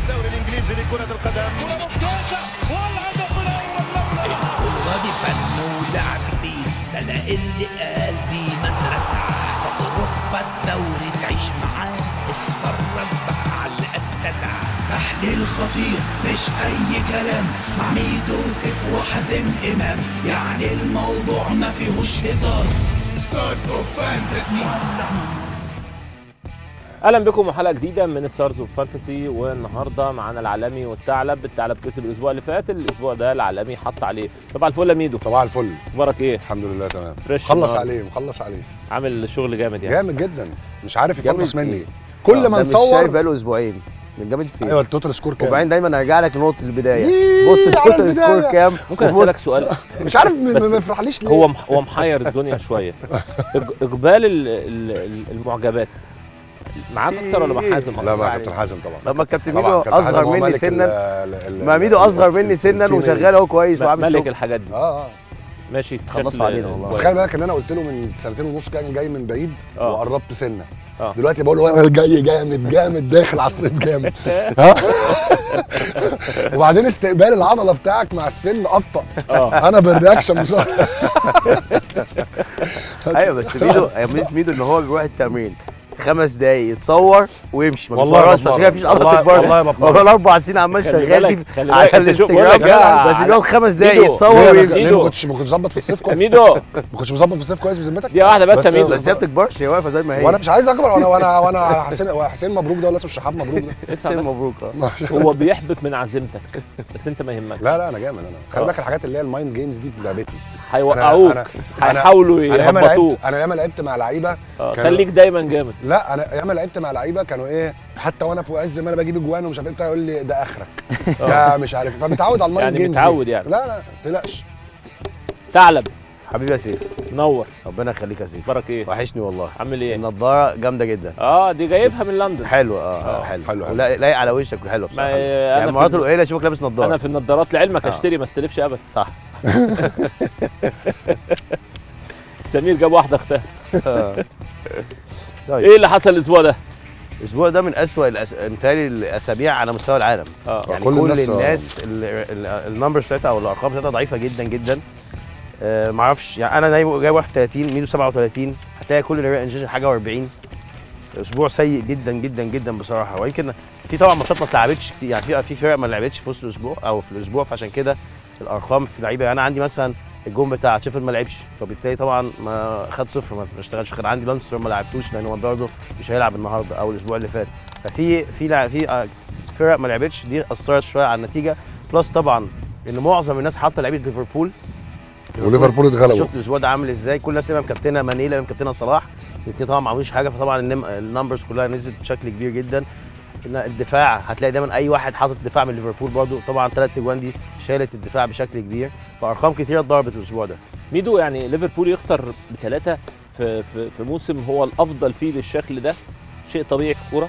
الدوري الانجليزي لكرة القدم. الكورة دي فن ولعب بيه السنة اللي قال دي مدرسة في أوروبا الدوري تعيش معاه اتفرج بقى على الأستاذة تحليل خطير مش أي كلام مع ميدو سيف وحازم إمام يعني الموضوع ما فيهوش هزار ستارز اوف فانتسي. اهلا بكم وحلقه جديده من ستارز اوف فانتسي، والنهارده معانا العالمي والثعلب. الثعلب كسب الاسبوع اللي فات، الاسبوع ده العالمي حط عليه. صباح الفل يا ميدو. صباح الفل. اخبارك ايه؟ الحمد لله تمام. مخلص عليه عامل شغل جامد يعني. جامد جدا، مش عارف يفلس مني إيه؟ كل ما نصور. مش شايف بقاله اسبوعين من جامد فين. ايوه التوتال سكور كام؟ وبعدين دايما ارجع لك لنقطه البدايه. بص التوتال سكور كام؟ ممكن اسالك سؤال؟ مش عارف ما يفرحليش ليه. هو محير الدنيا شويه. اقبال المعجبات معاك اكتر ولا مع حازم؟ لا مع كابتن حازم طبعا. لما كابتن ميدو اصغر مني سنا، ما ميدو اصغر مني سنا وشغال اهو كويس وعامل شغل. ملك الحاجات دي. ماشي خلصوا علينا والله. بس خلي بالك ان انا قلت له من سنتين ونص كان جاي من بعيد وقربت سنه. دلوقتي بقول له انا جاي جامد داخل على الصيف جامد. وبعدين استقبال العضله بتاعك مع السن ابطا. انا بالرياكشن بصراحه. ايوه بس ميدو ان هو بيروح التمرين 5 دقايق يتصور ويمشي، ما بيتمرنش عشان كده مفيش عضله تكبر. والله 4 سنين عمال شغال دي على الانستجرام، بس بيقعد 5 دقايق يتصور ويمشي. ما كنتش مظبط في الصيف كويس. ميدو ما كنتش مظبط في الصيف كويس بذمتك. دي واحده بس يا ميدو. بس هي ما بتكبرش، هي واقفه زي ما هي. وانا مش عايز اكبر. وانا حسين مبروك ده ولا اسمه الشحاب مبروك ده؟ حسين مبروك. هو بيحبط من عزيمتك بس انت ما يهمكش. لا انا جامد. انا خلي بالك الحاجات اللي هي المايند جيمز دي لعبتي. هيوقعوك، هيحاولوا يهبطوك. انا ياما لعبت مع لعيبه. خليك دايما جامد. لا انا ياما لعبت مع لعيبه كانوا ايه، حتى وانا في عز ما انا بجيب اجوان ومش عارف ايه بتاع، يقول لي ده اخرك. ده مش عارف، فمتعود على المايند جيمز. يعني متعود يعني. لا ما تقلقش. ثعلب حبيبي يا سيف، منور. ربنا يخليك يا سيف. اخبارك ايه؟ وحشني والله. عامل ايه؟ النضاره جامده جدا. دي جايبها من لندن. حلوه. حلو لايق على وشك وحلوه بصراحه. يعني المرات القليله اشوفك لابس نضاره. انا في النضارات لعلمك اشتري ما استلفش ابدا. صح. سمير جاب واحده اختها. ايه اللي حصل الاسبوع ده؟ الاسبوع ده من اسوأ متهيألي الاسابيع على مستوى العالم. يعني كل الناس النمبرز بتاعتها او الارقام بتاعتها ضعيفه جدا جدا. ما اعرفش يعني، انا جايب 31 ميدو 37، هتلاقي كل الريال انجيشن حاجه و40. اسبوع سيء جدا جدا جدا بصراحه. ويمكن في طبعا ماتشات ما اتلعبتش كتير، يعني في فرق ما لعبتش في وسط الاسبوع او في الاسبوع، فعشان كده الارقام في لعيبه. يعني انا عندي مثلا الجون بتاع شيفيلد ما لعبش، فبالتالي طبعا ما خد صفر، ما اشتغلش. كان عندي لانستر ما لعبتوش لانه برضه مش هيلعب النهارده او الاسبوع اللي فات. ففي فرق ما لعبتش، دي اثرت شويه على النتيجه. بلس طبعا ان معظم الناس حاطه لعيبه ليفربول، وليفربول اتغلبوا. شفت الاسبوع ده عامل ازاي؟ كل الناس مكابتنه مانيلا مكابتنه صلاح، الاثنين طبعا ما عملوش حاجه، فطبعا النمبرز كلها نزلت بشكل كبير جدا. الدفاع هتلاقي دايما اي واحد حاطط دفاع من ليفربول برضه، طبعا 3 اجوان دي شالت الدفاع بشكل كبير، فارقام كتيره اتضربت الاسبوع ده. ميدو يعني ليفربول يخسر ب3 في موسم هو الافضل فيه بالشكل ده شيء طبيعي في الكوره؟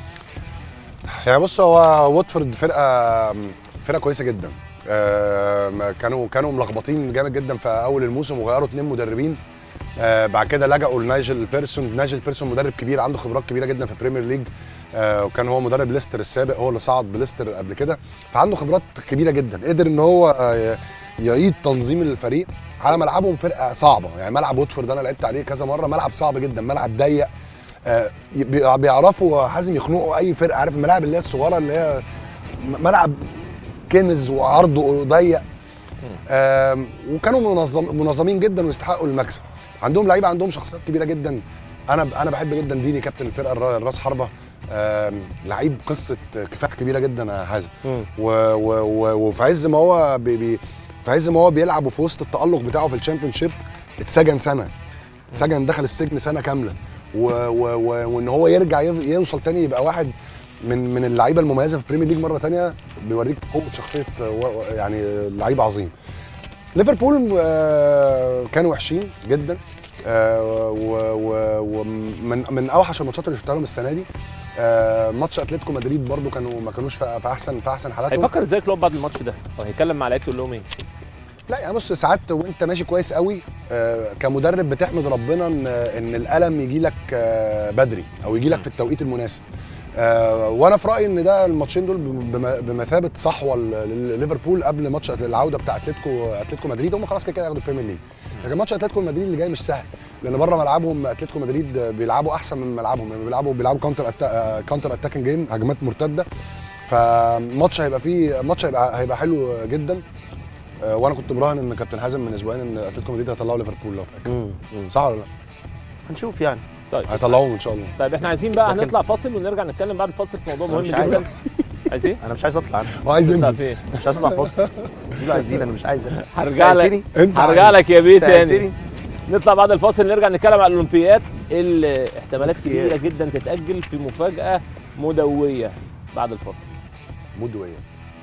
يعني بص، هو واتفورد فرقه كويسه جدا. كانوا ملخبطين جامد جدا في اول الموسم وغيروا 2 مدربين. بعد كده لجأوا لنايجل بيرسون مدرب كبير عنده خبرات كبيره جدا في البريمير ليج، وكان هو مدرب ليستر السابق، هو اللي صعد بليستر قبل كده، فعنده خبرات كبيره جدا. قدر ان هو يعيد تنظيم الفريق على ملعبهم. فرقه صعبه يعني، ملعب واتفورد انا لعبت عليه كذا مره، ملعب صعب جدا، ملعب ضيق. بيعرفوا حازم يخنقوا اي فرقه. عارف الملاعب اللي هي الصغيره اللي هي ملعب كنز وعرضه ضيق. وكانوا منظمين جدا ويستحقوا المكسب. عندهم لعيبه عندهم شخصيات كبيره جدا. انا بحب جدا ديني كابتن الفرقه الراس حربه، لعيب قصه كفاح كبيره جدا يا حازم. وفي عز ما هو في عز ما هو بيلعب وفي وسط التألق بتاعه في الشامبيونشيب اتسجن سنه، دخل السجن سنه كامله. وان هو يرجع يوصل تاني يبقى واحد من اللعيبه المميزه في البريمير ليج مره تانيه، بيوريك قوه شخصيه يعني لعيب عظيم. ليفربول كانوا وحشين جدا، ومن اوحش الماتشات اللي شفتها لهم السنه دي. ماتش اتلتيكو مدريد برضو ما كانوش في احسن حالاتهم. هيفكر ازاي كلوب بعد الماتش ده؟ هيتكلم مع لعيبته يقول لهم ايه؟ لا يعني بص، ساعات وانت ماشي كويس قوي كمدرب بتحمد ربنا ان الالم يجي لك بدري او يجي لك في التوقيت المناسب. وانا في رايي ان ده الماتشين دول بمثابه صحوه لليفربول قبل ماتش العوده بتاع اتلتيكو مدريد. هم خلاص كده ياخدوا البريمير ليج، لكن ماتش اتلتيكو مدريد اللي جاي مش سهل، لان بره ملعبهم اتلتيكو مدريد بيلعبوا احسن من ملعبهم، يعني بيلعبوا كاونتر اتاكينج جيم، هجمات مرتده. فماتش هيبقى حلو جدا. وانا كنت مراهن ان كابتن حازم من اسبوعين ان اتلتيكو مدريد هيطلعوا ليفربول لو فاكر. صح ولا لا؟ هنشوف يعني. طيب هيطلعوهم ان شاء الله. طيب احنا عايزين بقى هنطلع فاصل ونرجع نتكلم بعد الفاصل في موضوع مهم جدا. عايز ايه؟ انا مش عايز اطلع. هو عايز ينزل. مش عايز اطلع فاصل. انتوا عايزين، انا مش عايز. هرجع لك يا بيه تاني. نطلع بعد الفاصل نرجع نتكلم على الاولمبياد اللي احتمالات كبيره جدا تتاجل في مفاجاه مدويه بعد الفاصل. مدويه.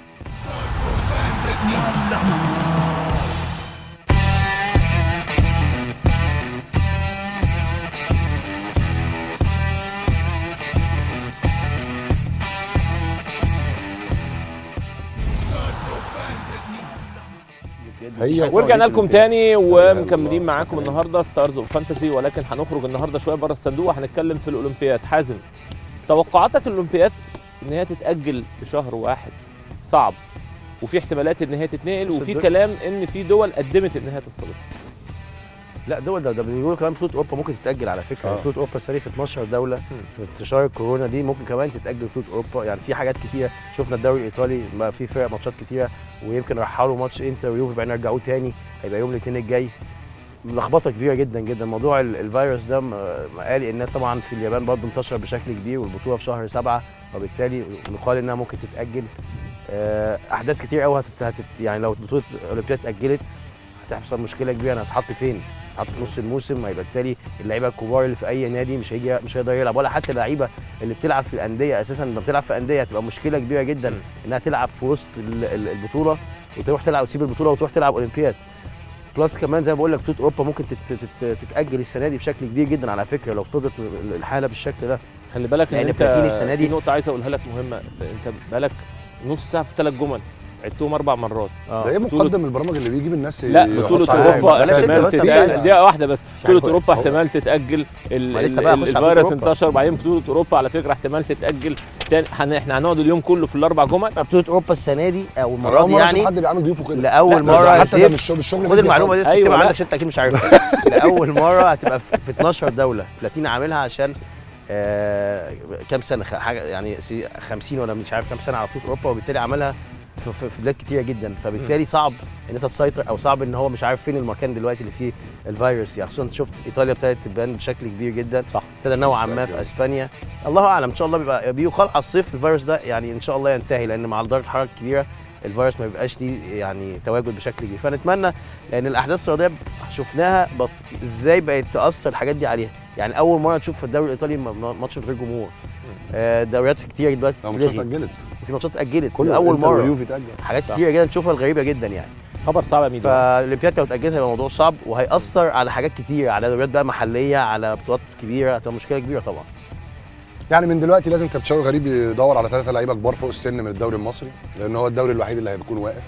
ورجعنا لكم تاني ومكملين معاكم النهارده ستارز اوف فانتسي، ولكن هنخرج النهارده شويه بره الصندوق وهنتكلم في الاولمبياد. حازم، توقعاتك الاولمبياد ان هي تتاجل بشهر واحد صعب، وفي احتمالات ان هي تتنقل، وفي كلام ان في دول قدمت ان هي تستضيف. لا دول ده بيقولوا كمان بطوله اوروبا ممكن تتاجل على فكره. بطوله اوروبا السنه في 12 دوله في انتشار الكورونا دي ممكن كمان تتاجل بطوله اوروبا. يعني في حاجات كتيره، شفنا الدوري الايطالي بقى في فرق ماتشات كتيره، ويمكن رحلوا ماتش انتر ويوفي بعدين رجعوه تاني، هيبقى يوم الاثنين الجاي. لخبطه كبيره جدا جدا. موضوع الفيروس ده قال الناس طبعا في اليابان برضه انتشر بشكل كبير، والبطوله في شهر 7 وبالتالي يقال انها ممكن تتاجل. احداث كتير قوي يعني لو بطوله الاولمبياد اتاجلت هتحصل مشكله كبيره. هتحط فين؟ هتحط في نص الموسم، هيبقى بالتالي اللعيبه الكبار اللي في اي نادي مش هيقدر يلعب، ولا حتى اللعيبه اللي بتلعب في الانديه. اساسا لما بتلعب في انديه هتبقى مشكله كبيره جدا انها تلعب في وسط البطوله وتروح تلعب وتسيب البطوله وتروح تلعب اولمبياد. بلس كمان زي ما بقول لك بطوله اوروبا ممكن تتاجل السنه دي بشكل كبير جدا على فكره لو فضلت الحاله بالشكل ده. خلي بالك ان انت السنه دي في نقطه عايز اقولها لك مهمه. انت بقالك نص ساعه في 3 جمل عدتهم 4 مرات. ده ايه مقدم البرامج اللي بيجيب الناس؟ لا بطولة اوروبا دقيقة واحدة بس. بطولة اوروبا احتمال تتأجل، الفيروس انتشر، بعدين بطولة اوروبا على فكرة احتمال تتأجل تاني. احنا هنقعد اليوم كله في ال4 جمل. بطولة اوروبا السنة دي او المرة دي يعني حد بيعمل ضيوفه كده لأول مرة حتى ده مش بالشغل. خد المعلومة دي تبقى عندك انت اكيد مش عارفها. لأول مرة هتبقى في 12 دولة. بلاتين عاملها عشان كام سنة حاجة يعني 50 ولا مش عارف كام سنة على بطولة اوروبا، وبالتالي عملها في بلاد كتيره جدا. فبالتالي صعب ان انت تسيطر، او صعب ان هو مش عارف فين المكان دلوقتي اللي فيه الفيروس. يعني خصوصا انت شفت ايطاليا ابتدت تبان بشكل كبير جدا، صح، ابتدى نوعا ما في اسبانيا. الله اعلم، ان شاء الله بيقال على الصيف الفيروس ده يعني ان شاء الله ينتهي، لان مع درجه الحراره الكبيره الفيروس ما بيبقاش ليه يعني تواجد بشكل كبير. فنتمنى، لان الاحداث الرياضيه شفناها ازاي بقت تاثر الحاجات دي عليها. يعني اول مره تشوف في الدوري الايطالي ماتش من غير جمهور. دوريات كتير دلوقتي اتأجلت، في ماتشات اتاجلت كل اول مره، حاجات كتيره جدا نشوفها غريبه جدا يعني. خبر صعب يا ميدو. فالاولمبياد لو اتاجلت هيبقى موضوع صعب، وهياثر على حاجات كتير، على دوريات بقى محليه، على بطولات كبيره، هتبقى مشكله كبيره طبعا. يعني من دلوقتي لازم كابتن شوقي غريب يدور على 3 لعيبه كبار فوق السن من الدوري المصري، لان هو الدوري الوحيد اللي هيكون واقف.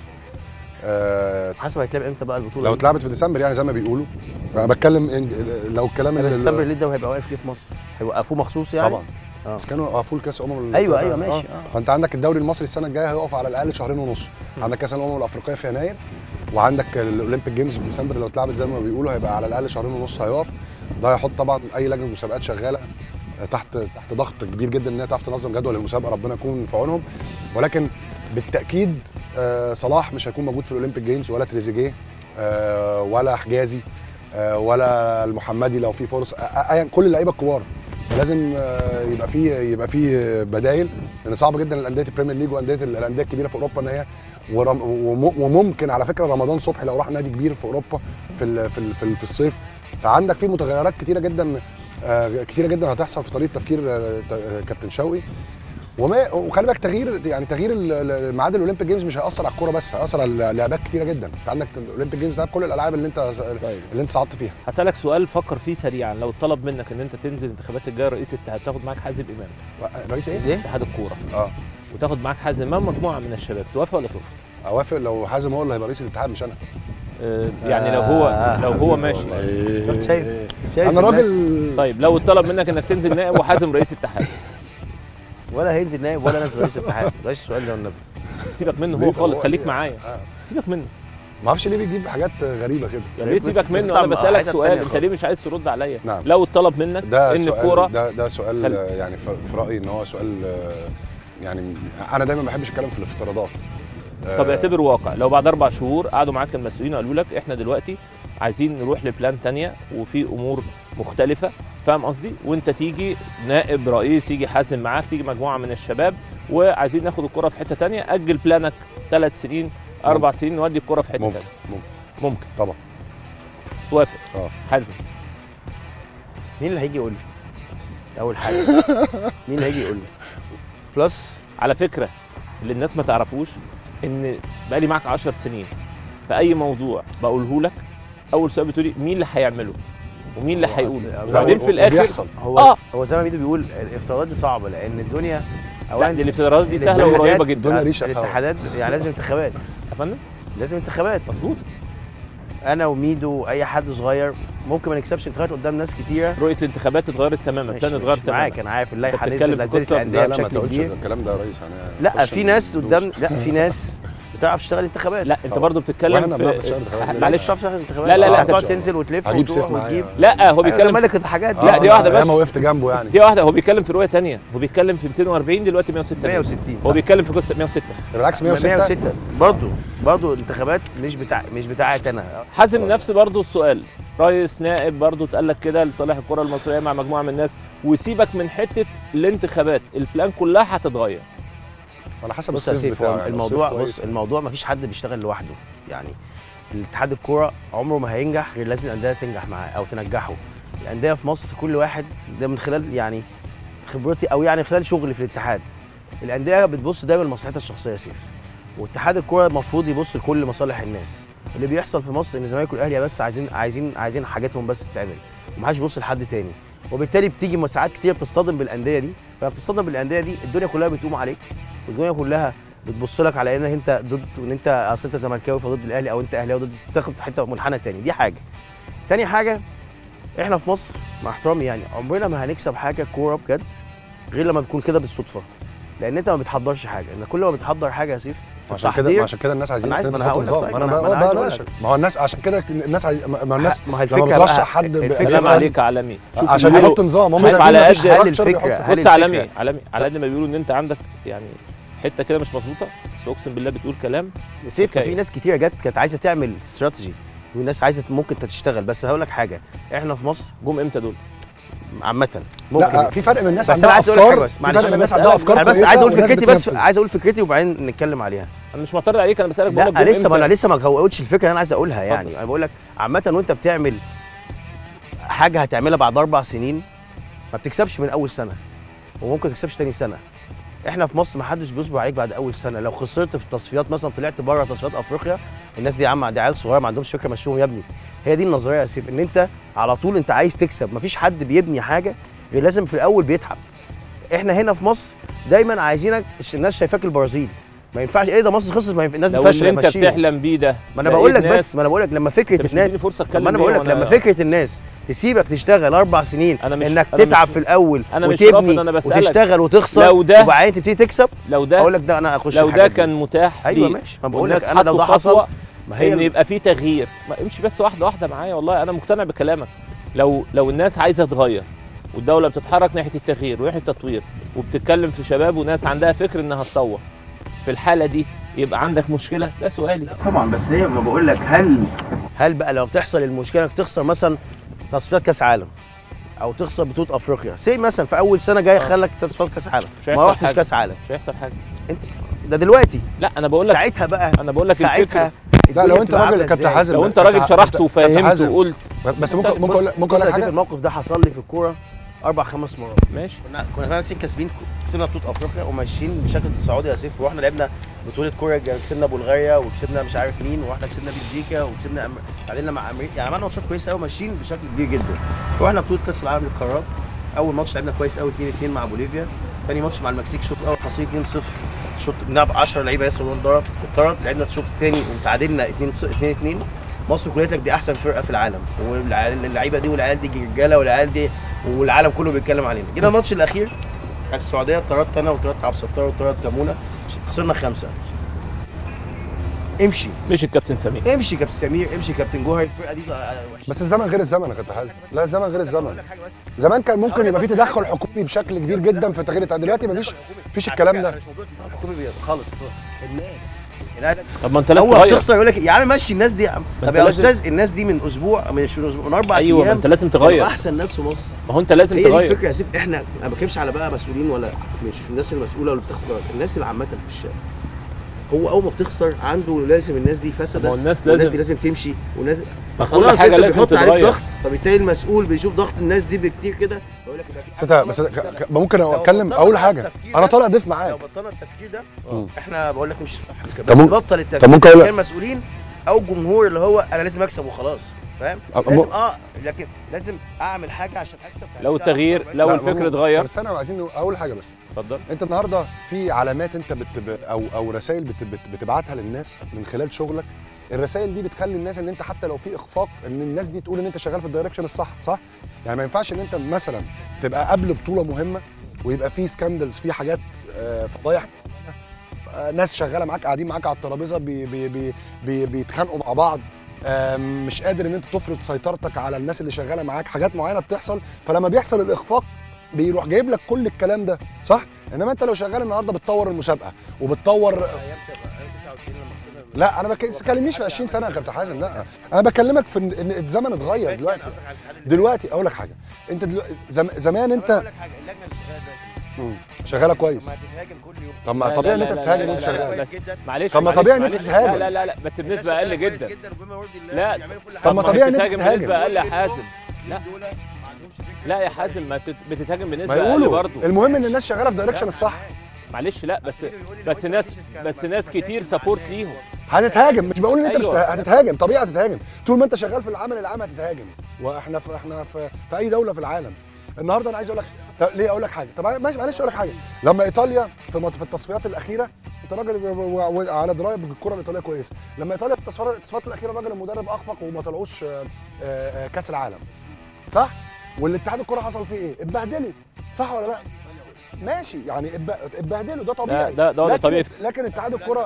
حسب هيتلعب امتى بقى البطوله لو اتلعبت في ديسمبر يعني زي ما بيقولوا. انا بتكلم لو الكلام اللي ديسمبر اللي ده هيبقى واقف ليه في مصر؟ هيوقفوه مخصوص يعني؟ طبعا. بس كانوا وقفوا الكاس ايوه ماشي. فانت عندك الدوري المصري السنه الجايه هيقف على الاقل 2.5 شهر. عندك كاس الامم الافريقيه في يناير، وعندك الاولمبيك جيمز في ديسمبر. لو اتلعبت زي ما بيقولوا هيبقى على الاقل 2.5 شهر هيقف. ده هيحط طبعا اي لجنه مسابقات شغاله تحت ضغط كبير جدا ان هي تعرف تنظم جدول المسابقه، ربنا يكون في عونهم. ولكن بالتاكيد صلاح مش هيكون موجود في الاولمبيك جيمز، ولا تريزيجيه ولا حجازي ولا المحمدي لو في فرص. كل اللعيبه الكبار لازم يبقى في بدايل، لان صعب جدا الانديه البريمير ليج وانديه الانديه الكبيره في اوروبا ان هي وممكن على فكره رمضان صبحي لو راح نادي كبير في اوروبا في الصيف. فعندك في متغيرات كتيره جدا هتحصل في طريقه تفكير كابتن شوقي. وخلي بالك تغيير ميعاد الاولمبيك جيمز مش هياثر على الكوره بس، هياثر على لعبات كتيره جدا. انت عندك الاولمبيك جيمز ده في كل الالعاب اللي انت صعدت فيها. هسالك سؤال فكر فيه سريعا. لو طلب منك ان انت تنزل الانتخابات الجايه رئيس الاتحاد، تاخد معاك حازم امام رئيس ايه؟ اتحاد الكوره، وتاخد معاك حازم امام مجموعه من الشباب، توافق ولا ترفض؟ اوافق لو حازم هو اللي هيبقى رئيس الاتحاد مش انا. يعني لو هو ماشي. شايف انا راجل. طيب لو اتطلب منك انك تنزل نائب وحازم رئيس الاتحاد؟ ولا هينزل نائب ولا ننزل رئيس الاتحاد. بلاش السؤال ده والنبي. سيبك منه هو خالص، خليك معايا. سيبك منه. ما اعرفش ليه بيجيب حاجات غريبه كده. يعني ليه سيبك منه؟ انا بسالك سؤال، انت ليه مش عايز ترد عليا؟ نعم. لو اتطلب منك ان الكوره ده سؤال يعني في رايي ان هو سؤال يعني انا دايما ما بحبش اتكلم في الافتراضات. طب اعتبر واقع، لو بعد 4 شهور قعدوا معاك المسؤولين وقالوا لك احنا دلوقتي عايزين نروح لبلان ثانيه وفي امور مختلفه، فاهم قصدي؟ وانت تيجي نائب رئيس، يجي حازم معاك، تيجي مجموعه من الشباب وعايزين ناخد الكوره في حته ثانيه، اجل بلانك 3 سنين 4 سنين نودي الكوره في حته ثانيه. ممكن طبعا. توافق؟ حازم مين اللي هيجي يقول لي؟ اول حاجه مين اللي هيجي يقول لي؟ بلس على فكره اللي الناس ما تعرفوش ان بقالي معاك 10 سنين، في اي موضوع بقوله لك اول سؤال بتقولي مين اللي هيعمله ومين اللي هيقوله، وبعدين في الاخر بيحصل. هو زي ما ميدو بيقول الافتراضات دي صعبه، لان الدنيا اولا الافتراضات دي سهله وقريبه جدا. الاتحادات يعني لازم انتخابات يا فندم، لازم انتخابات. مظبوط. انا وميدو اي حد صغير ممكن ما نكسبش انتخابات قدام ناس كتيره. رؤيه الانتخابات اتغيرت تماما، البلان اتغير تماما. معاك، انا عارف اللائحه نزلت الانديه بشكل كبير. لا ما تقولش الكلام ده يا ريس. لا في ناس قدام، لا في ناس بتعرف تشتغل انتخابات. لا انت برضه بتتكلم معلش بتعرف تشتغل انتخابات. لا هتقعد تنزل وتلف وتروح وتجيب. لا هو بيتكلم ملك الحاجات دي. لا دي واحده بس، انا وقفت جنبه يعني. دي واحده، هو بيتكلم في رؤيه ثانيه، هو بيتكلم في 240 دلوقتي 160 هو بيتكلم في قصه 106. بالعكس 106 برضه الانتخابات مش بتاعتي انا. حازم نفس برضه السؤال، رئيس نائب برضه اتقال لك كده لصالح الكره المصريه مع مجموعه من الناس، وسيبك من حته الانتخابات، البلان كلها هتتغير على حسب السيف بتاعه. الموضوع ما فيش حد بيشتغل لوحده يعني. الاتحاد الكوره عمره ما هينجح غير لازم الانديه تنجح معاه او تنجحه. الانديه في مصر كل واحد ده من خلال يعني خبرتي او يعني خلال شغلي في الاتحاد، الانديه بتبص دايما لمصلحتها الشخصيه يا سيف، واتحاد الكوره المفروض يبص لكل مصالح الناس. اللي بيحصل في مصر ان الزمالك والاهلي بس عايزين حاجاتهم بس تتعمل ومحدش يبص لحد تاني، وبالتالي بتيجي ساعات كتير بتصطدم بالانديه دي. فلما بتصطدم بالانديه دي الدنيا كلها بتقوم عليك، والدنيا كلها بتبص لك على انك انت ضد، وان انت اصل انت زملكاوي فضد الاهلي، او انت اهلاوي ضد، تاخد حته منحنى تاني. دي حاجه. تاني حاجه، احنا في مصر مع احترامي يعني عمرنا ما هنكسب حاجه كوره بجد غير لما بتكون كده بالصدفه، لان انت ما بتحضرش حاجه. ان كل ما بتحضر حاجه يا سيف عشان كده الناس عايزين نحط نظام. انا بقى ما هو الناس عشان كده الناس ما الناس ما هي الفكره بترشح حد كلام عليك عالمي عشان يحط نظام. هم على قد الفكره. بص عالمي على قد ما بيقولوا ان انت عندك يعني حته كده مش مظبوطه، بس اقسم بالله بتقول كلام سيف. في ناس كتيره كانت عايزه تعمل استراتيجي، والناس عايزه ممكن تشتغل. بس هقول لك حاجه، احنا في مصر جم امتى دول؟ عامة ممكن لا في فرق من الناس عندها افكار، في فرق من الناس عندها افكار. بس عايز اقول فكرتي، عايز اقول فكرتي وبعدين نتكلم عليها. انا مش معترض عليك، انا بسالك بقول لك انا لسه ما قلتش الفكره اللي انا عايز اقولها يعني. انا بقول لك عامة وانت بتعمل حاجه هتعملها بعد 4 سنين ما بتكسبش من اول سنه، وممكن تكسبش تاني سنه. احنا في مصر ما حدش بيصبر عليك بعد اول سنه. لو خسرت في التصفيات مثلا، طلعت بره تصفيات افريقيا، الناس دي يا عم دي عيال صغيره ما عندهمش فكره، مشوهم يا ابني. هي دي النظريه يا سيف، ان انت على طول انت عايز تكسب. مفيش حد بيبني حاجه غير لازم في الاول بيتعب. احنا هنا في مصر دايما عايزينك، الناس شايفاك البرازيل، ما ينفعش ايه ده مصر خسرت، الناس دي فاشله. لو انت بتحلم بيه ده، ما انا بقول لك بس، ما انا بقول لك لما فكره الناس، ما انا بقول لك لما فكره الناس تسيبك تشتغل 4 سنين، انك تتعب في الاول وتبني وتشتغل وتخسر وبعدين تبتدي تكسب. لو ده اقول لك ده انا اخش لو ده كان متاح، ايوه ماشي. ما بقول لك انا لو ده حصل ما هي ان يبقى في تغيير. امشي بس واحده واحده معايا، والله انا مقتنع بكلامك. لو الناس عايزه تغير والدوله بتتحرك ناحيه التغيير وناحيه التطوير، وبتتكلم في شباب وناس عندها فكر انها تطور، في الحاله دي يبقى عندك مشكله؟ ده سؤالي. طبعا، بس هي ما بقول لك هل بقى لو تحصل المشكله انك تخسر مثلا تصفيات كاس عالم او تخسر بطوله افريقيا، سي مثلا في اول سنه جاي خلك تصفيات كاس عالم، ما رحتش كاس عالم، مش هيحصل حاجه. انت ده دلوقتي. لا انا بقول لك ساعتها بقى، انا بقول لك ساعتها لا لو انت راجل كابتن حازم، لو انت راجل شرحت وفهمت وقلت. بس ممكن اقول لك حاجه. الموقف ده حصل لي في الكوره 4-5 مرات. ماشي. كنا كسبين، كسبنا بطوله افريقيا وماشيين بشكل تصاعدي يا سيف، ورحنا لعبنا بطوله كوره، كسبنا بلغاريا وكسبنا مش عارف مين، ورحنا كسبنا بلجيكا وكسبنا تعادلنا مع امريكا، يعني عملنا ماتشات كويسه قوي ماشيين بشكل كبير جدا. ورحنا بطوله كاس العالم للقارات، اول ماتش لعبنا كويس قوي 2-2 مع بوليفيا، ثاني ماتش مع المكسيك الشوط الاول خسرنا 2-0، الشوط بنلعب 10 لعيبه ياسر اتطرد، لعبنا الشوط الثاني وتعادلنا 2-2. مصر كلها لك دي احسن فرقه في العالم، واللعيبه دي والعيال دي رجاله، والعيال دي والعالم كله بيتكلم علينا. جينا الماتش الاخير السعوديه اتطردت انا وطردت عبد الستار وطردت كمونه، خسرنا 5. امشي. مش الكابتن سمير، امشي كابتن سمير، امشي كابتن جوهر، الفرقه دي وحشه. بس الزمن غير الزمن يا كابتن حازم. لا الزمن غير الزمن. زمان كان ممكن يبقى في تدخل حكومي بشكل كبير جدا في تغيير، دلوقتي مفيش الكلام ده. مش موضوع التدخل الحكومي خالص، الناس طب ما انت لازم تغير. بتخسر يقول لك يا عم مشي الناس دي. طب يا استاذ الناس دي من اسبوع، من 4 ايام. ايوه انت لازم تغير. احسن ناس في مصر. ما هو انت لازم تغير. هي دي الفكره يا سيف. احنا ما بتكلمش على بقى مسؤولين ولا مش الناس المسؤوله ولا بتاخد قرار، الناس اللي عامه في الشارع. هو اول ما بتخسر عنده لازم الناس دي فسده، والناس دي لازم تمشي، والناس خلاص انت بيحط عليك ضغط، فبالتالي المسؤول بيشوف ضغط الناس دي بكتير كده يقول لك يبقى في بس ممكن اتكلم اول حاجه، انا طالع ضيف معاك. لو بطلنا التفكير ده احنا بقول لك مش صح، بس نبطل التفكير. طب ممكن اقول لك المسؤولين او الجمهور اللي هو انا لازم اكسب وخلاص، فاهم؟ لازم لكن لازم اعمل حاجه عشان اكسب. لو التغيير لو الفكر اتغير. بس انا عايزين اول حاجه بس اتفضل. انت النهارده في علامات انت او رسائل بتبعتها للناس من خلال شغلك. الرسائل دي بتخلي الناس ان انت حتى لو في اخفاق ان الناس دي تقول ان انت شغال في الدايركشن الصح، صح؟ يعني ما ينفعش ان انت مثلا تبقى قبل بطوله مهمه ويبقى في سكاندلز، في حاجات فضايح، ناس شغاله معاك قاعدين معاك على الترابيزه بيتخانقوا مع بعض، مش قادر ان انت تفرض سيطرتك على الناس اللي شغاله معاك، حاجات معينه بتحصل، فلما بيحصل الاخفاق بيروح جايب لك كل الكلام ده، صح؟ انما انت لو شغال النهارده بتطور المسابقه وبتطور لا انا ما بكلمنيش في 20 سنه يا كابتن حازم، لا انا بكلمك في ان الزمن اتغير دلوقتي اقول لك حاجه، انت زمان انت اقول لك حاجه، اللجنه اللي شغاله دلوقتي شغاله كويس. ما تتهاجم كل يوم. طب ما طبيعي ان انت تتهاجم وانت شغال. معلش طب ما طبيعي ان انت تتهاجم. لا بس بنسبه اقل جدا. لا طب ما طبيعي ان انت تتهاجم بنسبه اقل يا حازم. لا يا حازم ما بتتهاجم بنسبه اقل برضه. المهم ان الناس شغاله في دايركشن الصح. معلش لا بس ناس كتير سبورت ليهم. هتتهاجم، مش بقول ان انت مش هتتهاجم، طبيعي هتتهاجم، طول ما انت شغال في العمل العام هتتهاجم، واحنا في اي دوله في العالم. النهارده انا عايز اقول لك ليه، اقول لك حاجه، طب معلش اقول لك حاجه، لما ايطاليا في التصفيات الاخيره، انت راجل على درايه بالكره الايطاليه كويس، لما ايطاليا في التصفيات الاخيره الراجل المدرب اخفق وما طلعوش كاس العالم، صح؟ والاتحاد الكره حصل فيه ايه؟ اتبهدلوا، صح ولا لا؟ ماشي يعني اتبهدلوا، ده طبيعي، ده طبيعي، لكن اتحاد الكره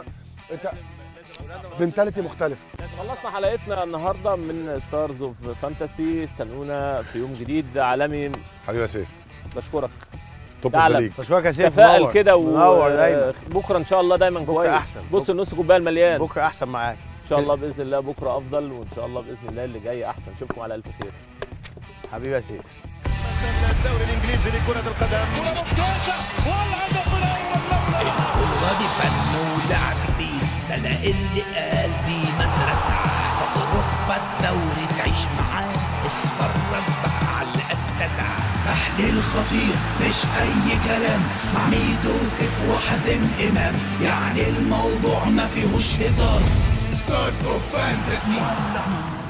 منتاليتي مختلفه. خلصنا حلقتنا النهارده من ستارز اوف فانتسي، استنونا في يوم جديد عالمي. حبيبي يا سيف بشكرك. بشكرك يا سيف. تفائل كده وبكره ان شاء الله دايما كويس. احسن. بص النص كوبايه المليان. بكره احسن معاك ان شاء الله باذن الله، بكره افضل، وان شاء الله باذن الله اللي جاي احسن. اشوفكم على الف خير. حبيبي يا سيف. الدوري الانجليزي لكرة القدم. الكورة دي فن ولعب بيه السنة اللي قال دي مدرسة، في أوروبا الدوري تعيش معاه، اتفرج بقى على الأستاذة. تحليل خطير مش أي كلام، مع ميدو سيف وحازم إمام، يعني الموضوع ما فيهوش هزار. ستارز اوف فانتسي.